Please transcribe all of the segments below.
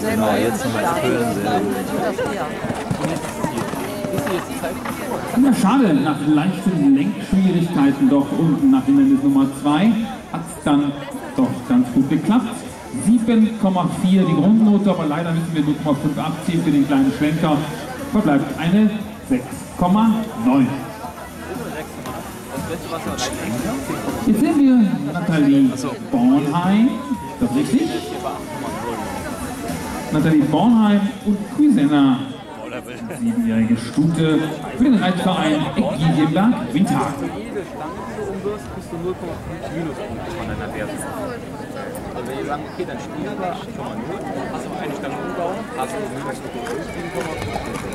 Genau, jetzt zum Beispiel. Ja, schade, nach leichten Lenkschwierigkeiten doch unten nach Hindernis Nummer 2 hat es dann doch ganz gut geklappt. 7,4 die Grundnote, aber leider müssen wir 0,5 abziehen für den kleinen Schwenker. Verbleibt eine 6,9. Jetzt sehen wir Nathalie Bornheim, ist das richtig? Nathalie Bornheim und Cuisenna, 7-jährige Stute für den Reitverein Egidjenberg Windhagen. Jede Stange umwirfst, kriegst du 0,5 Minuspunkte von deiner Wertung. Also wenn wir sagen, okay, dann spielen wir 8,0, hast du eine Stange umbauen, hast du Minuspunkte 7,5.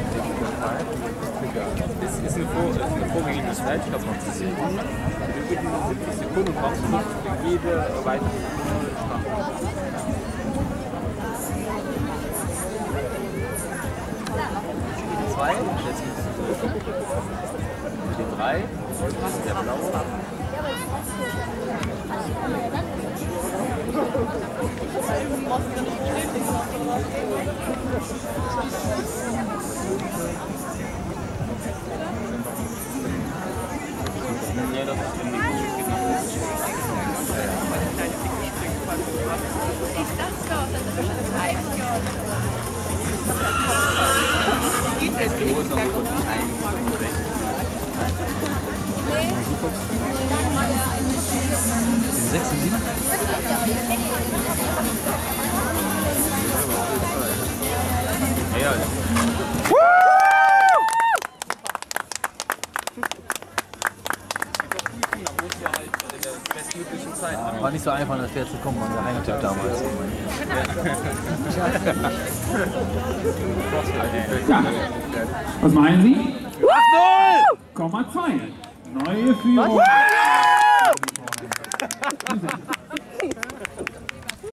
Das ist eine vorgegebene Zeit, ich glaube noch 10 Sekunden. Du gibst 70 Sekunden und brauchst nicht für jede weitere Stange. Jetzt gibt es die 3, der blaue. Ja, das ist der Nico. Den 6 und 7? Ja. War nicht so einfach, das Pferd zu kommen, an der Heimatjagd damals. Ja, was meinen Sie? 8,0! Neue Führung.